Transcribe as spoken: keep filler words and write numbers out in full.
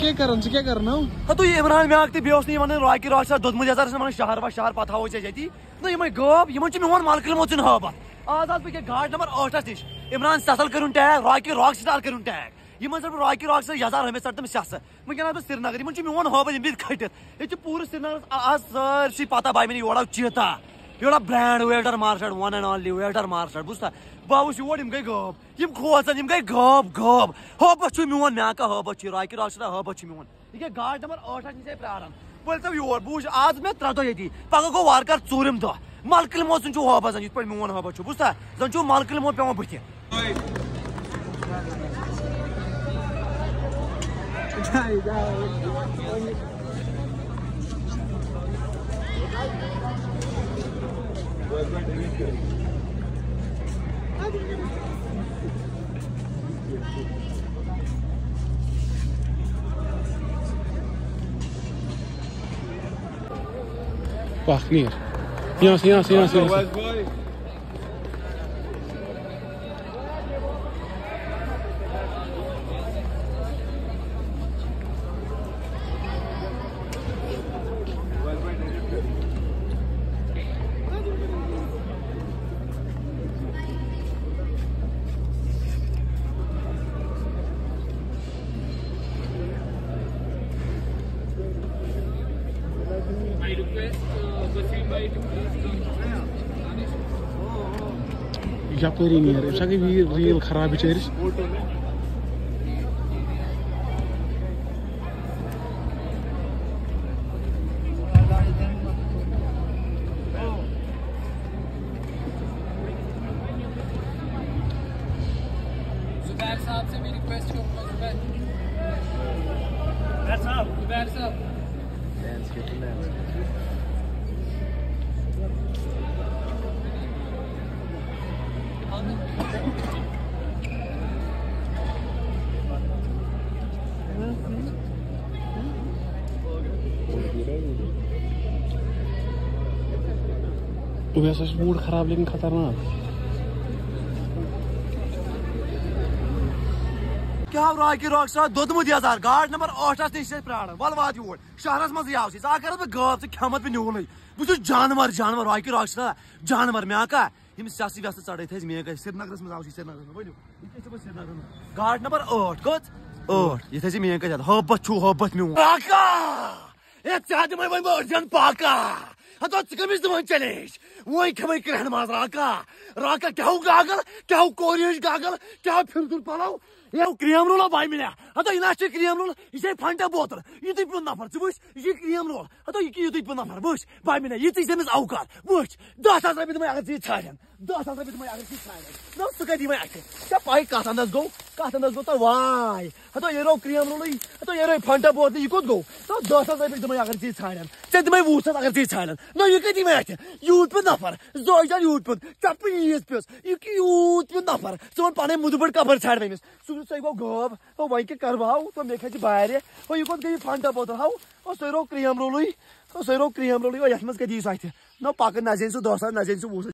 क्या कर क्या करना हाँ तो इमरान म्याक तो बेस वन रॉकी रॉक दोदमुत यार शहर व शहर पा थो ये ना यम गब इन मोन मालकल मोचन हबत आज आज बह गाड़ नंबर ٲٹھس नश इमरान ससल कर टैग रॉकी रॉक स्टार कर टैग इन रॉकी रॉक यजार हमें सर तम सस वनकन बह श्रीनगर मोन हबत यम खटित ये पूरे श्रीनगर आज सारी पता बाय योड़ा चीता योड़ा ब्रांड वेटर मार्शल वन एंड ओनली वेटर मार्शल बुझा बह वुच योर गई गब यम खोचन यम गई गब गब हबत मोन म्याका हबत रॉकी रॉक स्टार हबत मोन यह गाड़ नंबर ٲٹھس नश प्रान बोल योर बुझ आज मे त्रे दह ये पगह गो वार ूरम दह मालकल मोचन हबत इत पे मोन हबत बुझा जन मालकल मो पे बुथ Pachnir. यहाँ से यहाँ से यहाँ से यपरी नीर रील खराब बिचारिस जुबैर साहब से मेरी रिक्वेस्ट करूंगा जुबैर साहब जुबैर साहब वैसा मूड खराब लेकिन खतरनाक क्या रॉकी रॉक स्टार दोदमुत यार गाड़ नंबर ٲٹھس नश प्रान वल वात योर शहरस मज आव आ कर गब तो खेमत पे न्यून बहुत जानवर जानवर रॉकी रॉक स्टार जानवर म्याका यम सस व्यस चढ़ मे श्रीनगर मज आव श्रीनगर वो श्रीनगर गाड़ नंबर ٲٹھ कत ٲٹھ ये मे हबत छू हबत म्यून अर्जन पाका तो कमिस दिन चैलेंज वही खम क्रहन मज राका राका क्या गागल क्या कोरियज गागल क्या फिर पलव ये क्रीम रोल बाय मिले हतो यह क्रीम रोल यह फंटा बोतल युत पे नफर च वुच यह क्रीम रोल हतो यह युत पे नफर वुच बाय मिले यह अमिस अवकात वुच दह सास रपी दम अगर छान दह सास रपी दम अगर छान ना सह कत दिन क्या पाई कत अंदज गो कत अंदज गो तो वाय हतो ये रो क्रीम रोल हतो ये रो फंटा बोतल यह कत गो तो दह सास रपी दम अगर छान ऐ दम वुह सास अगर छान ना यह कत दिन यूत पे नफर जोजान यूत पे चप ईद पे यह यूत पे नफर सन पे मुदुबड़ कबर छाड़ अमिस सह गो गब वो वह क्या करवाओ तो मे खी बारे वो यह कत गई फंटा बोतल हाउ और सह रो क्रीम रोल सह रो क्रीम रोल ये मज कत ना पकन न सह दह सास न सह वुह